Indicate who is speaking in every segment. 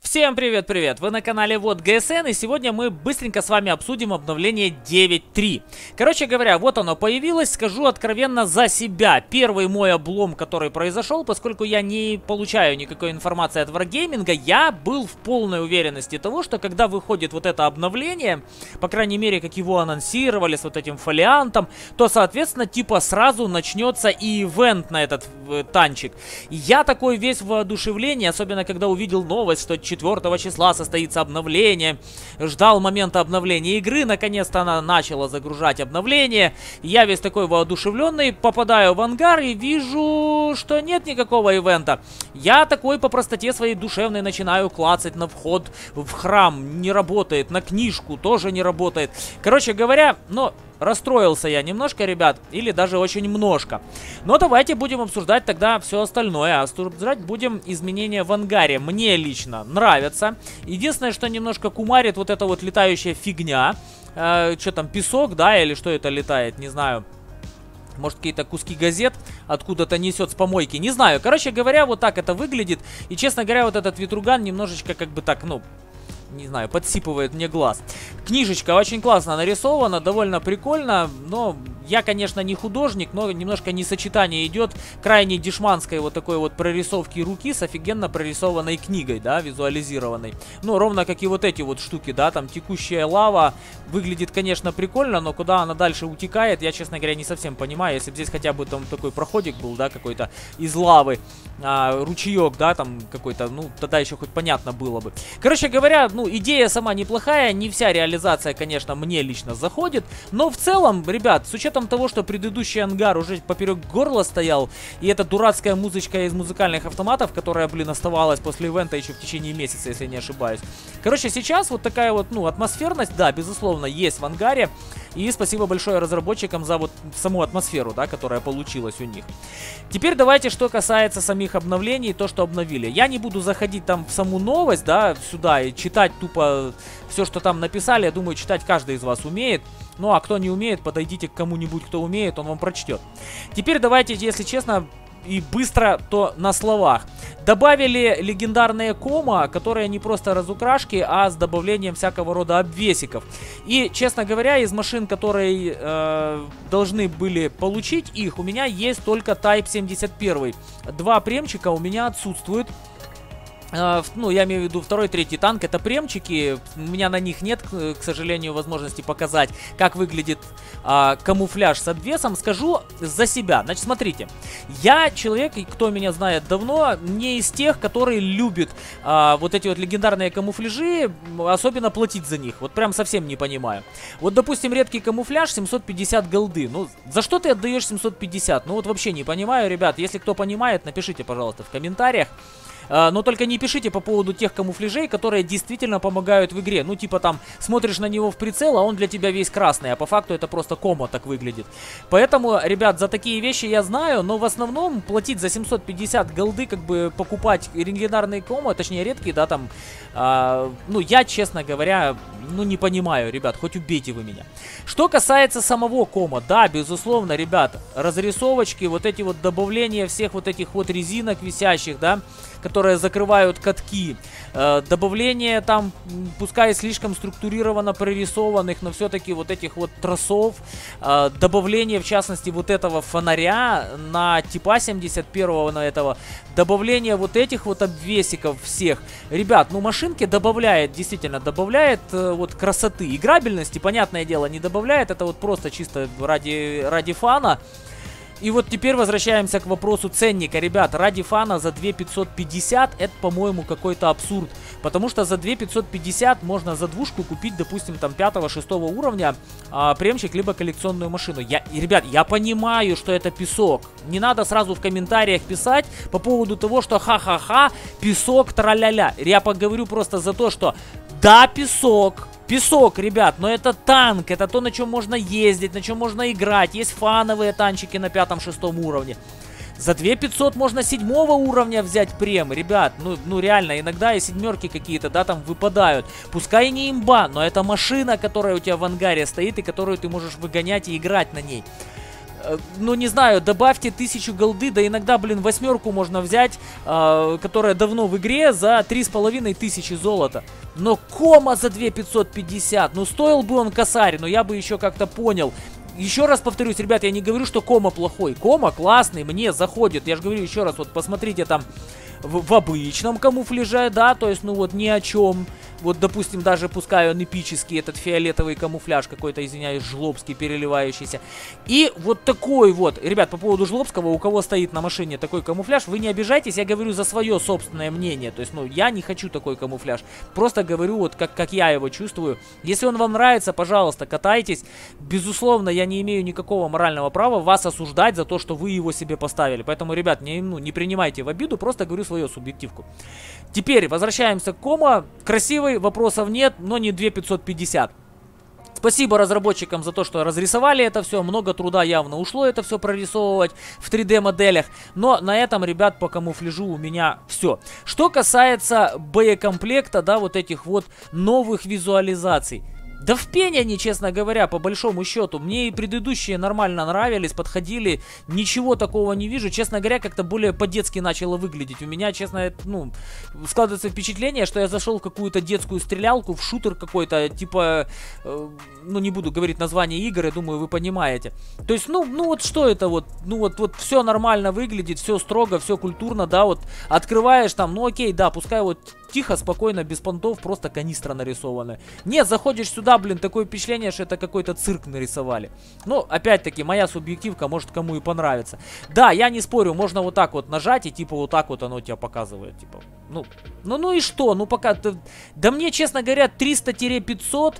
Speaker 1: Всем привет-привет! Вы на канале Вот ГСН, и сегодня мы быстренько с вами обсудим обновление 9.3. Короче говоря, вот оно появилось, скажу откровенно за себя. Первый мой облом, который произошел, поскольку я не получаю никакой информации от Wargaming, я был в полной уверенности того, что когда выходит вот это обновление, по крайней мере, как его анонсировали с вот этим фолиантом, то, соответственно, типа сразу начнется и ивент на этот танчик. И я такой весь в воодушевлении, особенно когда увидел новость, что 4 числа состоится обновление. Ждал момента обновления игры. Наконец-то она начала загружать обновление. Я весь такой воодушевленный. Попадаю в ангар и вижу, что нет никакого ивента. Я такой по простоте своей душевной начинаю клацать на вход в храм. Не работает. На книжку тоже не работает. Короче говоря, расстроился я немножко, ребят, или даже очень множко. Но давайте будем обсуждать тогда все остальное. Обсуждать будем изменения в ангаре. Мне лично нравится. Единственное, что немножко кумарит вот эта вот летающая фигня. Что там, песок, да, или что это летает, не знаю. Может, какие-то куски газет откуда-то несет с помойки. Не знаю. Короче говоря, вот так это выглядит. И, честно говоря, вот этот ветруган немножечко как бы так, не знаю, подсипывает мне глаз. Книжечка очень классно нарисована, довольно прикольно, но я, конечно, не художник, но немножко несочетание идет крайне дешманской вот такой вот прорисовки руки с офигенно прорисованной книгой, да, визуализированной. Ровно как и вот эти вот штуки, да, там текущая лава выглядит, конечно, прикольно, но куда она дальше утекает, я, честно говоря, не совсем понимаю. Если бы здесь хотя бы там такой проходик был, да, какой-то из лавы, ручеек, да, там какой-то, тогда еще хоть понятно было бы. Короче говоря, идея сама неплохая, не вся реализация, конечно, мне лично заходит, но в целом, ребят, с учетом того, что предыдущий ангар уже поперек горла стоял, и эта дурацкая музычка из музыкальных автоматов, которая, оставалась после ивента еще в течение месяца, если не ошибаюсь. Короче, сейчас вот такая вот, атмосферность, да, безусловно, есть в ангаре, и спасибо большое разработчикам за вот саму атмосферу, да, которая получилась у них. Теперь давайте, что касается самих обновлений, то, что обновили. Я не буду заходить там в саму новость, да, сюда и читать тупо все, что там написали. Я думаю, читать каждый из вас умеет. Ну, а кто не умеет, подойдите к кому-нибудь, кто умеет, он вам прочтет. Теперь давайте, если честно и быстро, то на словах. Добавили легендарные кома, которые не просто разукрашки, а с добавлением всякого рода обвесиков. И, честно говоря, из машин, которые должны были получить их, у меня есть только Type 71. Два премчика у меня отсутствуют. Я имею в виду второй, третий танк, это премчики, у меня на них нет, к сожалению, возможности показать, как выглядит камуфляж с обвесом. Скажу за себя. Значит, смотрите, я человек, кто меня знает давно, не из тех, которые любят вот эти вот легендарные камуфляжи, особенно платить за них, вот прям совсем не понимаю. Вот, допустим, редкий камуфляж 750 голды, за что ты отдаешь 750? Вот вообще не понимаю, ребят, если кто понимает, напишите, пожалуйста, в комментариях. Но только не пишите по поводу тех камуфляжей, которые действительно помогают в игре. Типа там, смотришь на него в прицел, а он для тебя весь красный, а по факту это просто кома так выглядит. Поэтому, ребят, за такие вещи я знаю, но в основном платить за 750 голды, как бы покупать легендарные кома, точнее редкие, да, там, я, честно говоря, не понимаю, ребят, хоть убейте вы меня. Что касается самого кома, да, безусловно, ребят, разрисовочки, вот эти вот добавления всех вот этих вот резинок висящих, да, которые закрывают катки, добавление там, пускай слишком структурированно прорисованных, но все-таки вот этих вот тросов, добавление, в частности, вот этого фонаря на типа 71-го, на этого, добавление вот этих вот обвесиков всех. Ребят, машинки добавляет, действительно добавляет вот красоты. Играбельности, понятное дело, не добавляет, это вот просто чисто ради фана. И вот теперь возвращаемся к вопросу ценника. Ребят, ради фана за 2550 это, по-моему, какой-то абсурд. Потому что за 2550 можно за двушку купить, допустим, там 5-6 уровня премчик, либо коллекционную машину. Ребят, я понимаю, что это песок. Не надо сразу в комментариях писать по поводу того, что ха-ха-ха, песок, тра-ля-ля. Я поговорю просто за то, что да, песок. Песок, ребят, но это танк, это то, на чем можно ездить, на чем можно играть. Есть фановые танчики на 5-6 уровне. За 2500 можно 7 уровня взять прем, ребят. Реально, иногда и семерки какие-то, да, там выпадают. Пускай не имба, но это машина, которая у тебя в ангаре стоит и которую ты можешь выгонять и играть на ней. ну не знаю, добавьте 1000 голды, да иногда, блин, 8 можно взять, которая давно в игре, за 3500 золота. Но кома за 2550, ну стоил бы он косарь, но я бы еще как-то понял. Еще раз повторюсь, ребят, я не говорю, что кома плохой. Кома классный, мне заходит. Я же говорю еще раз, вот посмотрите там в обычном камуфляже, да, то есть, ну вот ни о чем. Вот, допустим, даже пускай он эпический, этот фиолетовый камуфляж какой-то, извиняюсь, жлобский, переливающийся. И вот такой вот, ребят, по поводу жлобского, у кого стоит на машине такой камуфляж, вы не обижайтесь, я говорю за свое собственное мнение. То есть, ну, я не хочу такой камуфляж. Просто говорю вот, как я его чувствую. Если он вам нравится, пожалуйста, катайтесь. Безусловно, я не имею никакого морального права вас осуждать за то, что вы его себе поставили. Поэтому, ребят, не принимайте в обиду, просто говорю свою субъективку. Теперь возвращаемся к кома. Красивый, вопросов нет, но не 2550. Спасибо разработчикам за то, что разрисовали это все. Много труда явно ушло это все прорисовывать в 3D моделях. Но на этом, ребят, по камуфляжу у меня все. Что касается боекомплекта, да, вот этих вот новых визуализаций. Да в пень они, честно говоря, по большому счету. Мне и предыдущие нормально нравились, подходили. Ничего такого не вижу. Честно говоря, как-то более по-детски начало выглядеть. У меня, честно, ну, складывается впечатление, что я зашел в какую-то детскую стрелялку, в шутер какой-то, типа, ну, не буду говорить название игр, я думаю, вы понимаете. То есть, ну вот что это вот? Ну, вот все нормально выглядит, все строго, все культурно, да, вот открываешь там, ну, окей, да, пускай вот тихо, спокойно, без понтов, просто канистра нарисована. Нет, заходишь сюда, блин, такое впечатление, что это какой-то цирк нарисовали. Ну, опять-таки, моя субъективка, может, кому и понравится. Да, я не спорю, можно вот так вот нажать, и типа вот так вот оно тебя показывает, типа, ну и что? Ну, пока, да мне, честно говоря, 300-500,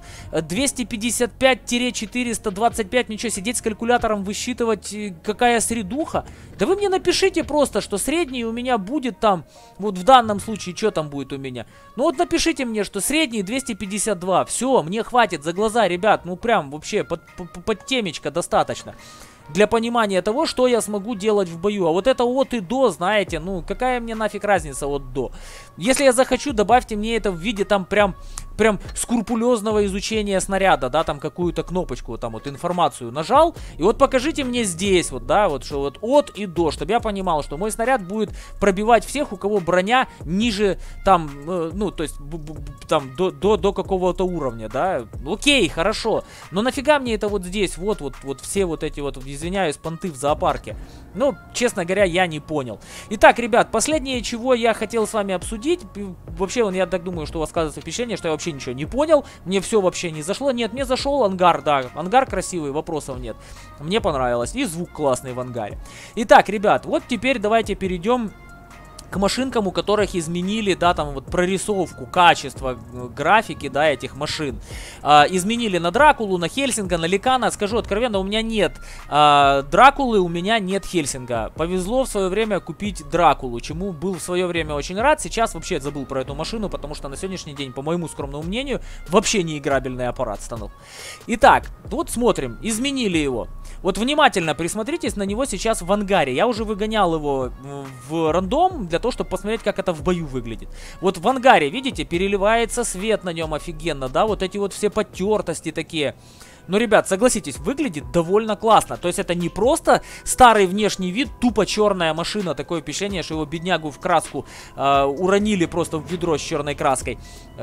Speaker 1: 255-425, ничего, сидеть с калькулятором, высчитывать, какая средуха. Да вы мне напишите просто, что средний у меня будет там, вот в данном случае, что там будет у меня. Ну вот напишите мне, что средний 252. Все, мне хватит за глаза, ребят. Ну прям вообще под темечко достаточно. Для понимания того, что я смогу делать в бою. А вот это от и до, знаете, ну какая мне нафиг разница от до. Если я захочу, добавьте мне это в виде там прям скрупулезного изучения снаряда, да, там какую-то кнопочку, там вот информацию нажал, и вот покажите мне здесь, вот, да, вот, что вот от и до, чтобы я понимал, что мой снаряд будет пробивать всех, у кого броня ниже, там, ну, то есть, там, до какого-то уровня, да, окей, хорошо, но нафига мне это вот здесь, вот все вот эти вот, извиняюсь, понты в зоопарке, ну, честно говоря, я не понял. Итак, ребят, последнее, чего я хотел с вами обсудить, вообще, я так думаю, что у вас складывается впечатление, что я вообще ничего не понял, мне все вообще не зашло. Нет, мне зашел ангар, да, ангар красивый, вопросов нет. Мне понравилось, и звук классный в ангаре. Итак, ребят, вот теперь давайте перейдем к машинкам, у которых изменили, да, там вот прорисовку, качество графики, да, этих машин. Изменили на Дракулу, на Хельсинга, на Ликана. Скажу откровенно, у меня нет Дракулы, у меня нет Хельсинга. Повезло в свое время купить Дракулу, чему был в свое время очень рад. Сейчас вообще забыл про эту машину, потому что на сегодняшний день, по моему скромному мнению, вообще не играбельный аппарат станул. Итак, вот смотрим, изменили его. Вот внимательно присмотритесь на него сейчас в ангаре. Я уже выгонял его в рандом для того, чтобы посмотреть, как это в бою выглядит. Вот в ангаре, видите, переливается свет на нем офигенно, да, вот эти вот все потертости такие. Но, ребят, согласитесь, выглядит довольно классно. То есть это не просто старый внешний вид, тупо черная машина. Такое впечатление, что его беднягу в краску уронили просто в ведро с черной краской.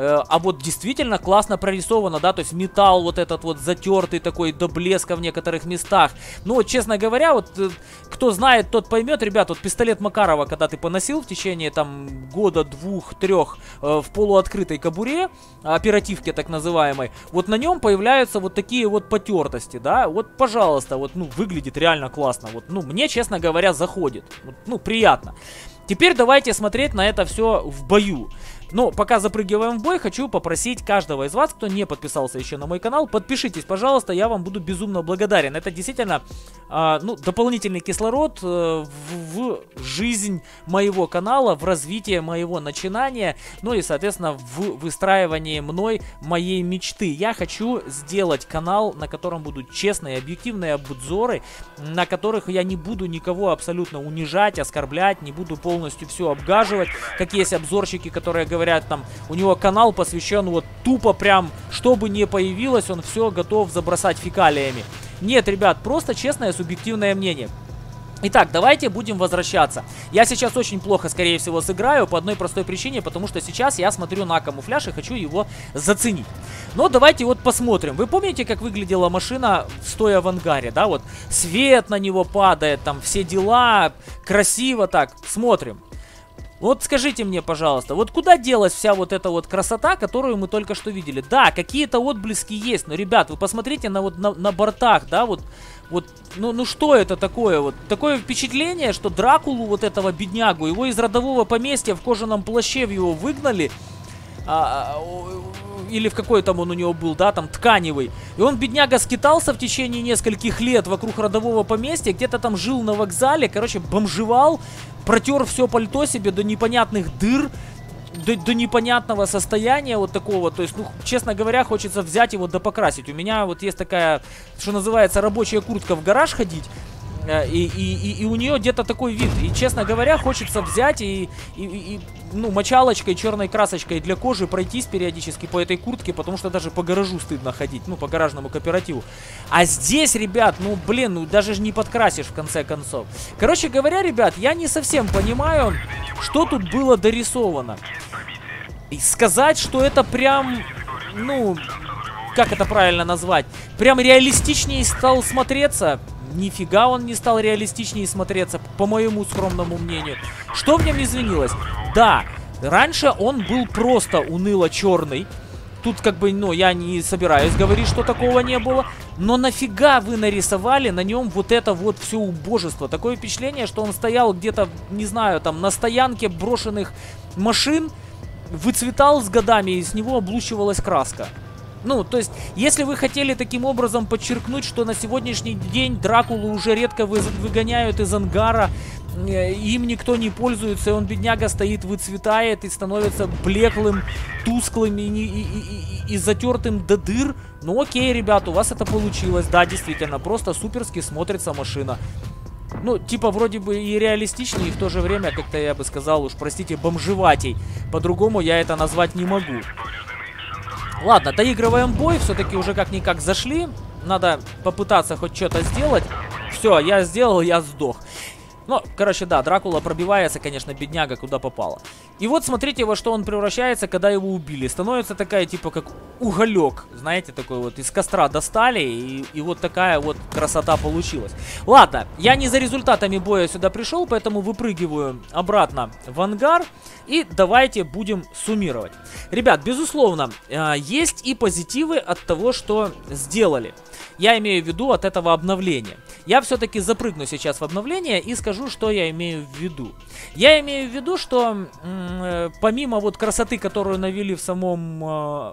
Speaker 1: А вот действительно классно прорисовано, да, то есть металл вот этот вот затертый такой до блеска в некоторых местах. Ну вот, честно говоря, вот кто знает, тот поймет, ребят, вот пистолет Макарова, когда ты поносил в течение там года, двух-трех в полуоткрытой кобуре, оперативке так называемой, вот на нем появляются вот такие вот потертости, да, вот, пожалуйста, вот, ну, выглядит реально классно, вот, ну, мне, честно говоря, заходит, вот, ну, приятно. Теперь давайте смотреть на это все в бою. Но пока запрыгиваем в бой, хочу попросить каждого из вас, кто не подписался еще на мой канал, подпишитесь, пожалуйста, я вам буду безумно благодарен. Это действительно, ну, дополнительный кислород в жизнь моего канала, в развитие моего начинания, ну и, соответственно, в выстраивании мной моей мечты. Я хочу сделать канал, на котором будут честные, объективные обзоры, на которых я не буду никого абсолютно унижать, оскорблять, не буду полностью полностью все обгаживать. Как есть обзорщики, которые говорят, там, у него канал посвящен вот тупо прям, что бы ни появилось, он все готов забросать фекалиями. Нет, ребят, просто честное субъективное мнение. Итак, давайте будем возвращаться. Я сейчас очень плохо, скорее всего, сыграю по одной простой причине, потому что сейчас я смотрю на камуфляж и хочу его заценить. Но давайте вот посмотрим. Вы помните, как выглядела машина, стоя в ангаре, да? Вот свет на него падает, там все дела, красиво так. Смотрим. Вот скажите мне, пожалуйста, вот куда делась вся вот эта вот красота, которую мы только что видели? Да, какие-то отблески есть, но, ребят, вы посмотрите на бортах, да, вот, ну что это такое? Вот такое впечатление, что Дракулу, вот этого беднягу, его из родового поместья в кожаном плаще его выгнали, или в какой там он у него был, да, там тканевый. И он, бедняга, скитался в течение нескольких лет вокруг родового поместья, где-то там жил на вокзале, короче, бомжевал, протер все пальто себе до непонятных дыр, до непонятного состояния вот такого. То есть, ну, честно говоря, хочется взять его да покрасить. У меня вот есть такая, что называется, рабочая куртка в гараж ходить. И у нее где-то такой вид. И, честно говоря, хочется взять ну, мочалочкой, черной красочкой для кожи пройтись периодически по этой куртке, потому что даже по гаражу стыдно ходить, ну, по гаражному кооперативу. А здесь, ребят, ну, блин, ну, даже ж не подкрасишь в конце концов. Короче говоря, ребят, я не совсем понимаю, что тут было дорисовано. И сказать, что это прям, ну, как это правильно назвать, прям реалистичнее стал смотреться... Нифига он не стал реалистичнее смотреться, по моему скромному мнению. Что в нем изменилось? Да, раньше он был просто уныло-черный. Тут как бы, ну, я не собираюсь говорить, что такого не было. Но нафига вы нарисовали на нем вот это вот все убожество? Такое впечатление, что он стоял где-то, не знаю, там, на стоянке брошенных машин, выцветал с годами, и с него облущивалась краска. Ну, то есть, если вы хотели таким образом подчеркнуть, что на сегодняшний день Дракулу уже редко выгоняют из ангара, им никто не пользуется, и он, бедняга, стоит, выцветает и становится блеклым, тусклым и затертым до дыр, ну окей, ребят, у вас это получилось. Да, действительно, просто суперски смотрится машина. Ну, типа, вроде бы и реалистичнее, и в то же время, как-то я бы сказал, уж, простите, бомжеватей. По-другому я это назвать не могу. Ладно, доигрываем бой, все-таки уже как-никак зашли. Надо попытаться хоть что-то сделать. Все, я сделал, я сдох. Ну, короче, да, Дракула пробивается, конечно, бедняга, куда попало. И вот смотрите, во что он превращается, когда его убили. Становится такая, типа, как уголек, знаете, такой вот, из костра достали, и вот такая вот красота получилась. Ладно, я не за результатами боя сюда пришел, поэтому выпрыгиваю обратно в ангар. И давайте будем суммировать. Ребят, безусловно, есть и позитивы от того, что сделали. Я имею в виду от этого обновления. Я все-таки запрыгну сейчас в обновление и скажу, что я имею в виду. Я имею в виду, что помимо вот красоты, которую навели в самом,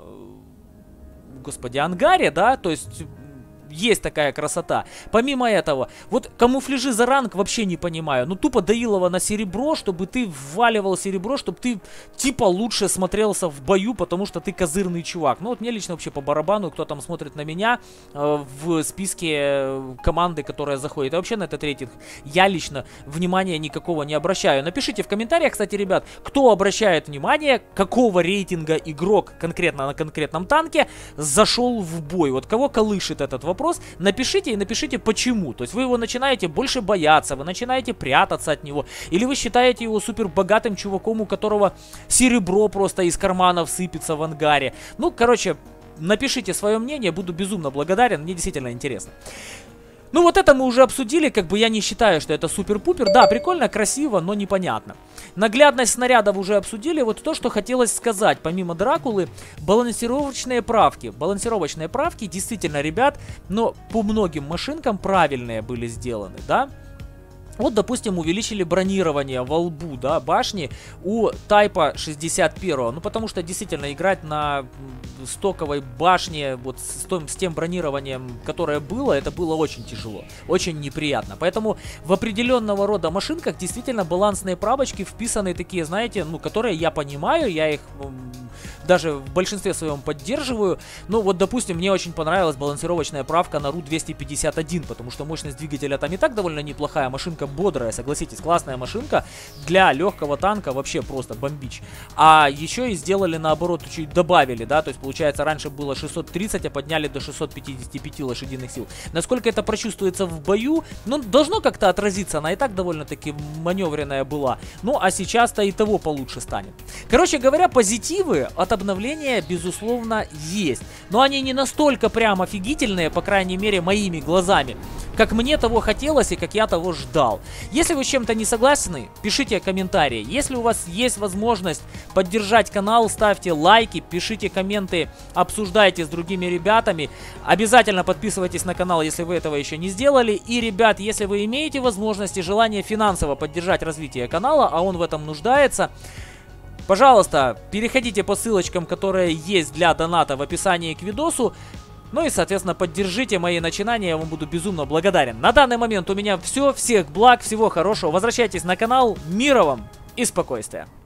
Speaker 1: господи, ангаре, да, то есть... Есть такая красота. Помимо этого, вот камуфляжи за ранг вообще не понимаю. Ну, тупо доилово на серебро, чтобы ты вваливал серебро, чтобы ты, типа, лучше смотрелся в бою, потому что ты козырный чувак. Ну, вот мне лично вообще по барабану, кто там смотрит на меня в списке команды, которая заходит. А вообще на этот рейтинг я лично внимания никакого не обращаю. Напишите в комментариях, кстати, ребят, кто обращает внимание, какого рейтинга игрок конкретно на конкретном танке зашел в бой. Вот кого колышет этот вопрос. Напишите и напишите почему. То есть вы его начинаете больше бояться, вы начинаете прятаться от него, или вы считаете его супер богатым чуваком, у которого серебро просто из карманов сыпется в ангаре. Ну, короче, напишите свое мнение, буду безумно благодарен, мне действительно интересно. Ну, вот это мы уже обсудили, как бы я не считаю, что это супер-пупер. Да, прикольно, красиво, но непонятно. Наглядность снарядов уже обсудили. Вот то, что хотелось сказать, помимо Дракулы, балансировочные правки. Балансировочные правки, действительно, ребят, но по многим машинкам правильные были сделаны, да? Вот, допустим, увеличили бронирование во лбу, да, башни у Тайпа 61. Ну, потому что, действительно, играть на стоковой башне, вот с тем бронированием, которое было, это было очень тяжело, очень неприятно. Поэтому в определенного рода машинках действительно балансные правочки вписаны такие, знаете, ну, которые я понимаю, я их даже в большинстве своем поддерживаю. Ну вот, допустим, мне очень понравилась балансировочная правка на RU-251, потому что мощность двигателя там и так довольно неплохая, машинка бодрая, согласитесь, классная машинка для легкого танка, вообще просто бомбич. А еще и сделали наоборот, чуть добавили, да, то есть получается раньше было 630, а подняли до 655 лошадиных сил. Насколько это прочувствуется в бою, ну, должно как-то отразиться, она и так довольно-таки маневренная была, ну, а сейчас-то и того получше станет. Короче говоря, позитивы от обновления, безусловно, есть, но они не настолько прям офигительные, по крайней мере, моими глазами, как мне того хотелось и как я того ждал. Если вы с чем-то не согласны, пишите комментарии. Если у вас есть возможность поддержать канал, ставьте лайки, пишите комменты, обсуждайте с другими ребятами. Обязательно подписывайтесь на канал, если вы этого еще не сделали. И, ребят, если вы имеете возможность и желание финансово поддержать развитие канала, а он в этом нуждается, пожалуйста, переходите по ссылочкам, которые есть для доната в описании к видосу. Ну и, соответственно, поддержите мои начинания, я вам буду безумно благодарен. На данный момент у меня все. Всех благ, всего хорошего. Возвращайтесь на канал. Мира вам и спокойствия.